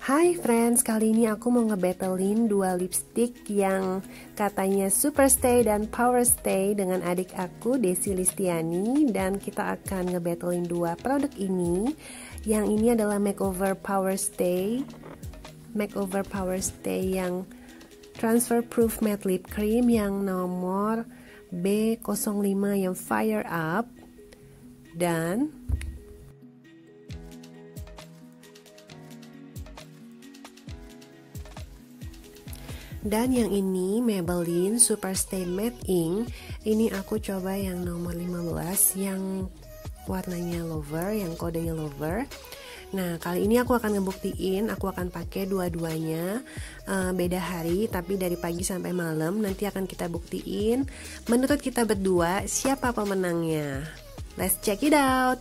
Hai friends, kali ini aku mau ngebattlein dua lipstick yang katanya Super Stay dan Power Stay dengan adik aku Desi Listiani. Dan kita akan ngebattlein dua produk ini. Yang ini adalah Makeover Power Stay yang Transfer Proof Matte Lip Cream yang nomor B05 yang Fire Up. Dan yang ini Maybelline Super Stay Matte Ink. Ini aku coba yang nomor 15 yang warnanya Lover, yang kodenya Lover. Nah, kali ini aku akan ngebuktiin, aku akan pakai dua-duanya beda hari, tapi dari pagi sampai malam. Nanti akan kita buktiin menurut kita berdua siapa pemenangnya. Let's check it out.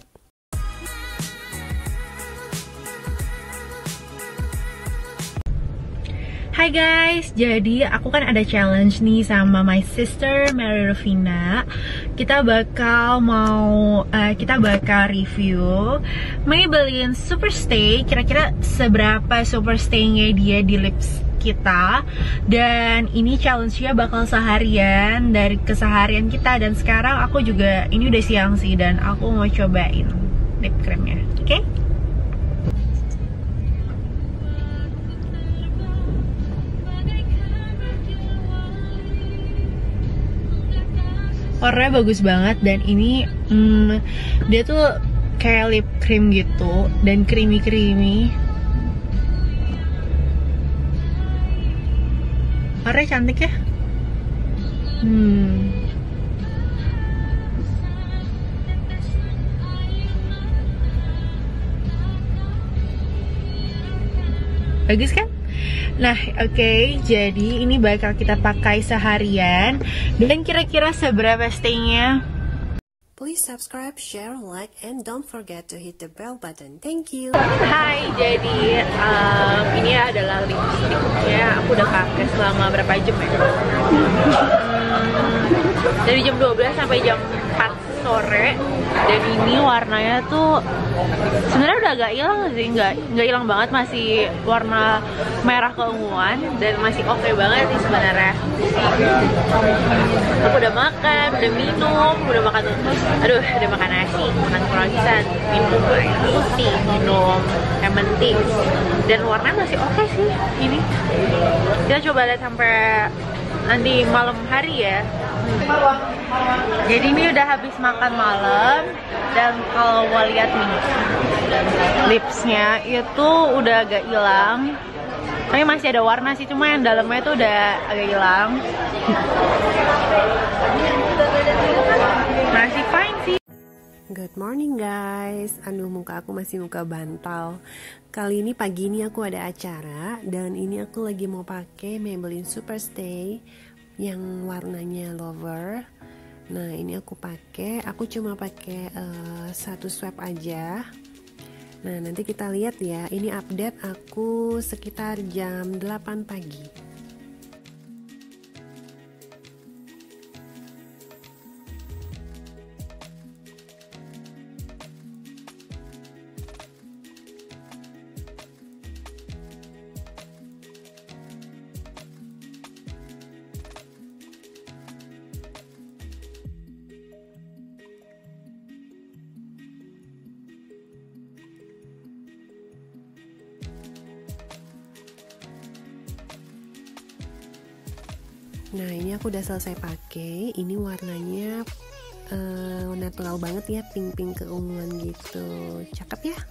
Hai guys, jadi aku kan ada challenge nih sama my sister Mary Rufina. Kita bakal review Maybelline Super Stay. Kira-kira seberapa Super Stay-nya dia di lips kita. Dan ini challenge-nya bakal seharian dari keseharian kita. Dan sekarang aku juga, ini udah siang sih, dan aku mau cobain lip creamnya. Oke? Warnanya bagus banget, dan ini dia tuh kayak lip cream gitu dan creamy. Warnanya cantik ya. Bagus kan? Nah, oke, jadi ini bakal kita pakai seharian. Dan kira-kira seberapa stay-nya? Please subscribe, share, like, and don't forget to hit the bell button. Thank you. Hai, jadi ini adalah lipsticknya. Aku udah pakai selama berapa jam ya? Dari jam 12 sampai jam 4 sore. Dan ini warnanya tuh sebenarnya udah agak hilang sih, nggak hilang banget, masih warna merah keunguan dan masih oke banget sih sebenarnya. Aku udah makan, udah minum, udah makan nasi, makan croissant, minum air putih, minum lemon tea, dan warnanya masih oke sih ini. Kita coba lihat sampai nanti malam hari ya. Jadi ini udah habis makan malam, dan kalau mau lihat nih lipsnya itu udah agak hilang, tapi masih ada warna sih, cuma yang dalamnya itu udah agak hilang. Masih fine sih. Good morning guys. Aduh, muka aku masih muka bantal. Kali ini pagi ini aku ada acara, dan ini aku lagi mau pakai Maybelline Super Stay yang warnanya Lover. Nah, ini aku cuma pakai satu swipe aja. Nah, nanti kita lihat ya. Ini update aku sekitar jam 8 pagi. Nah, ini aku udah selesai pakai. Ini warnanya natural banget ya, pink keunguan gitu. Cakep ya.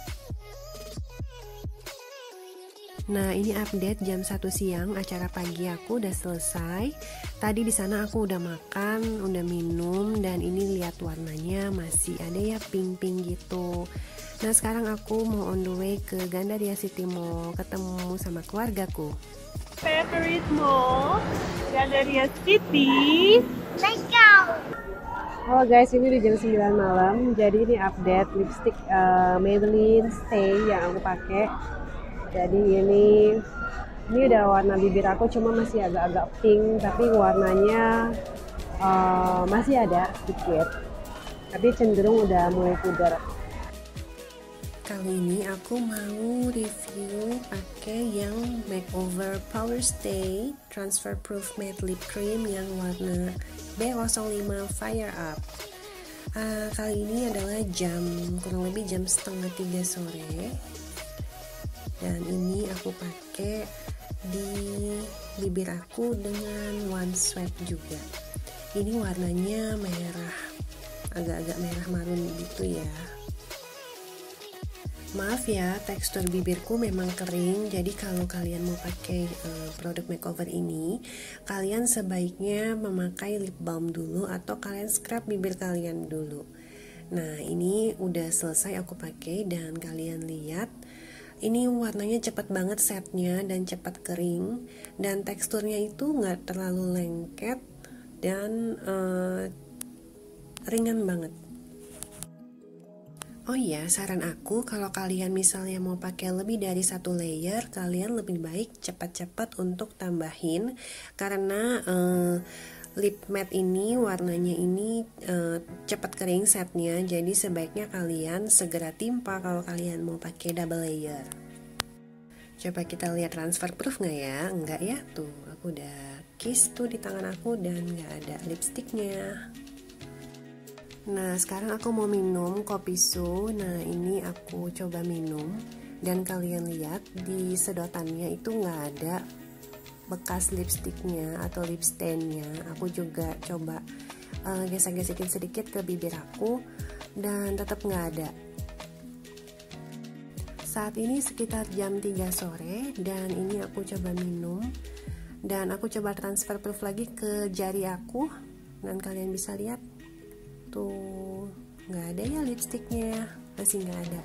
Nah, ini update jam 1 siang, acara pagi aku udah selesai. Tadi di sana aku udah makan, udah minum, dan ini lihat warnanya masih ada ya pink gitu. Nah, sekarang aku mau on the way ke Gandaria City Mall, ketemu sama keluargaku. Favorite mall, Gandaria City. Let's go. Halo guys, ini udah jam 9 malam. Jadi ini update lipstick Maybelline Stay yang aku pakai. Jadi ini udah warna bibir aku, cuma masih agak-agak pink, tapi warnanya masih ada sedikit, tapi cenderung udah mulai pudar. Kali ini aku mau review pakai pakai yang Makeover Power Stay Transfer Proof Matte Lip Cream yang warna B05 Fire Up. Kali ini adalah kurang lebih jam 2:30 sore, dan ini aku pakai di bibir aku dengan one swipe juga. Ini warnanya merah, agak-agak merah marun gitu ya. Maaf ya, tekstur bibirku memang kering, jadi kalau kalian mau pakai produk makeover ini, kalian sebaiknya memakai lip balm dulu atau kalian scrub bibir kalian dulu. Nah, ini udah selesai aku pakai dan kalian lihat, ini warnanya cepat banget setnya dan cepat kering, dan teksturnya itu nggak terlalu lengket dan ringan banget. Oh iya, saran aku kalau kalian misalnya mau pakai lebih dari 1 layer, kalian lebih baik cepat-cepat untuk tambahin, karena lip matte ini warnanya ini cepat kering setnya, jadi sebaiknya kalian segera timpa kalau kalian mau pakai double layer. Coba kita lihat transfer proof nggak ya? Enggak ya, tuh aku udah kiss tuh di tangan aku dan nggak ada lipstiknya. Nah, sekarang aku mau minum kopi su. Nah, ini aku coba minum, dan kalian lihat di sedotannya itu nggak ada bekas lipstiknya atau lip stainnya. Aku juga coba gesek-gesekin sedikit ke bibir aku dan tetap nggak ada. Saat ini sekitar jam 3 sore dan ini aku coba minum dan aku coba transfer proof lagi ke jari aku, dan kalian bisa lihat tuh nggak ada ya lipstiknya, masih nggak ada.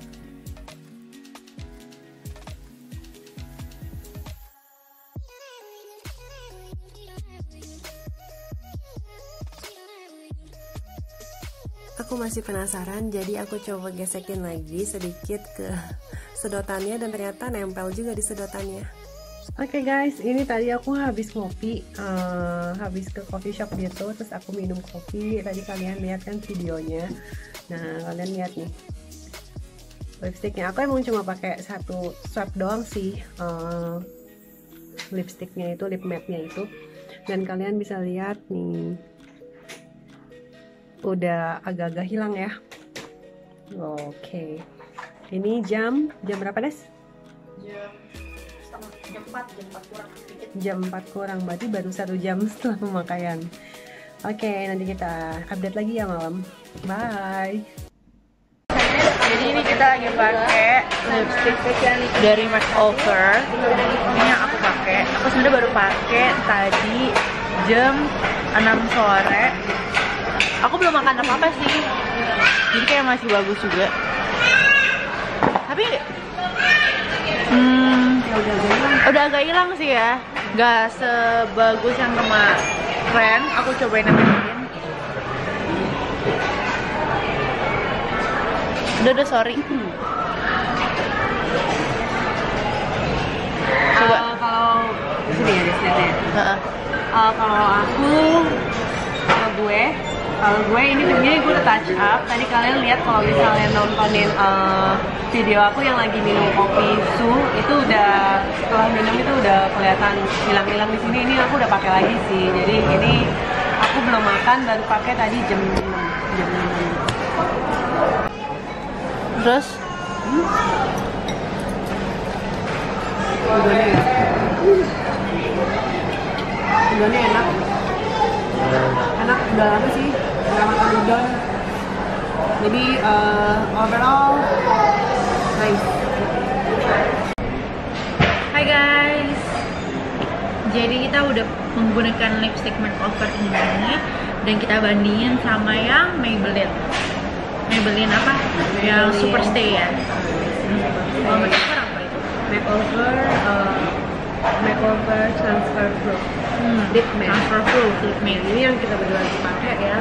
Aku masih penasaran, jadi aku coba gesekin lagi sedikit ke sedotannya dan ternyata nempel juga di sedotannya. Oke guys, ini tadi aku habis ngopi, habis ke coffee shop gitu, terus aku minum kopi. Tadi kalian lihat kan videonya. Nah, kalian lihat nih lipstiknya. Aku emang cuma pakai 1 swipe doang sih, lipstiknya itu, lip matte-nya itu. Dan kalian bisa lihat nih, udah agak-agak hilang ya. Oke, ini jam berapa Des? Jam 4 kurang, berarti baru 1 jam setelah pemakaian. Oke, nanti kita update lagi ya malam. Bye. Jadi ini kita lagi pakai lipstick dari Makeover. Ini yang aku pakai. Aku sebenarnya baru pakai tadi jam 6 sore. Aku belum makan apa-apa sih, jadi kayak masih bagus juga. Tapi udah agak hilang sih ya, nggak sebagus yang kemarin. Aku cobain yang lain. Udah sorry. Coba Kalau sini ya desnya. Kalau gue ini gue udah touch up. Tadi kalian lihat kalau misalnya nontonin video aku yang lagi minum kopi su, itu udah setelah minum itu udah kelihatan hilang-hilang di sini. Ini aku udah pakai lagi sih. Jadi ini aku belum makan, baru pakai tadi jam 6. terus udonnya enak, udah lama sih nggak makan udon, jadi overall nice. Hai guys, jadi kita udah menggunakan lipstick makeover ini dan kita bandingin sama yang Maybelline apa? Yang Superstay ya. Kalau makeover apa itu? Makeover Transfer Proof Lip Matte. Transfer Proof Lip Matte. Ini yang kita berdua lagi pakai ya.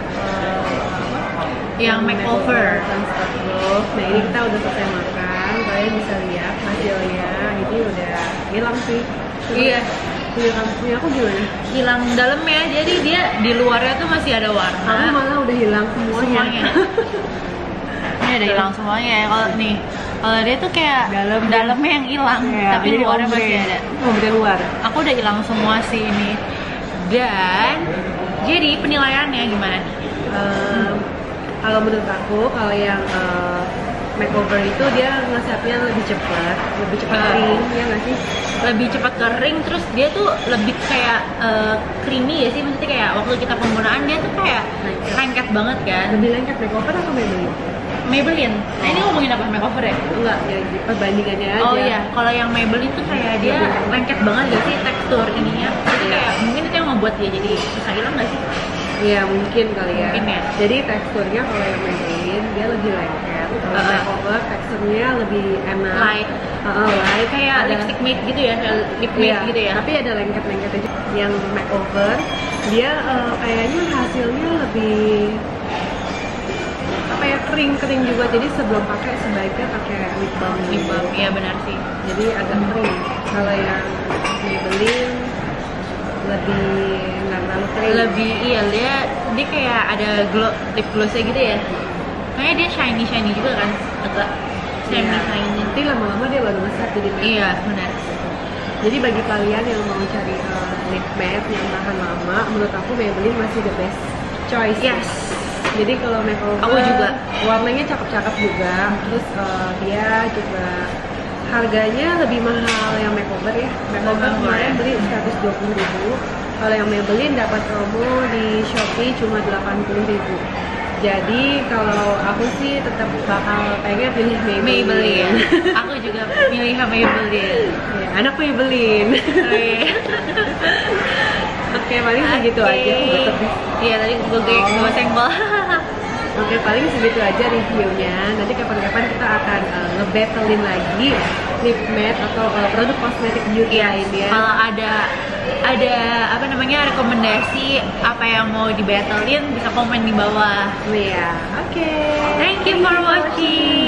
Yang Makeover Transfer Proof. Nah, ini kita udah selesai makan. Kalian bisa lihat hasilnya. Ini udah hilang sih. Iya. Punya aku gimana? Hilang dalamnya, jadi dia di luarnya tuh masih ada warna. Kamu malah udah hilang semuanya. Ini udah hilang semuanya ya. Kalau nih Kalau dia tuh kayak dalamnya yang hilang, tapi luarnya masih ada. Ombre luar. Aku udah hilang semua sih ini. Dan jadi penilaiannya gimana? Kalau menurut aku, kalau yang makeover itu dia nge-setnya lebih cepat kering, ya nggak sih? Lebih cepat kering, terus dia tuh lebih kayak creamy ya sih, maksudnya kayak waktu kita penggunaan dia tuh kayak lengket banget kan. Lebih lengket makeover atau Maybelline? Maybelline. Nah ini ngomongin apa, makeover ya? Enggak, ya perbandingannya aja. Oh iya, kalau yang Maybelline tuh kayak dia lengket banget gak sih tekstur ininya. Jadi kayak mungkin itu yang membuat dia jadi susah hilang gak sih? Iya mungkin kali ya. Mungkin ya. Jadi teksturnya kalau yang Maybelline dia lebih lengket. Kalau makeover teksturnya lebih enak. Light. Light. Kayak ada lipstick matte gitu ya, kayak lip matte gitu ya. Tapi ada lengket-lengketnya juga. Yang makeover dia kayaknya hasilnya lebih apa ya, kering juga. Jadi sebelum pakai sebaiknya pakai lip balm. Lip balm, iya benar sih. Jadi agak kering. Kalau yang Maybelline lebih nggak terlalu kering. Lebih iya, dia kayak ada glow, lip glossnya gitu ya. Kayaknya dia shiny juga kan, agak shiny. Nanti lama-lama dia baru nge-set jadi matte. Iya benar. Jadi bagi kalian yang mau cari lip matte yang tahan lama, menurut aku Maybelline masih the best choice. Yes. Jadi kalau makeover, aku juga. Warnanya cakep-cakep juga. Terus dia juga harganya lebih mahal yang makeover ya. Makeover kemarin beli 120.000. Kalau yang Maybelline dapat promo di Shopee cuma 80.000. Jadi kalau aku sih tetap bakal pengen pilih Maybelline. Aku juga pilih Maybelline. Ya, anak Maybelline. Oke, paling segitu aja. Iya, tadi gue senggol. Oke, paling segitu aja reviewnya. Nanti kapan-kapan kita akan nge-battlein lagi lip matte atau produk kosmetik beauty lainnya. Kalau ada apa namanya rekomendasi apa yang mau di battlein bisa komen di bawah. Iya, oke. Thank you for watching.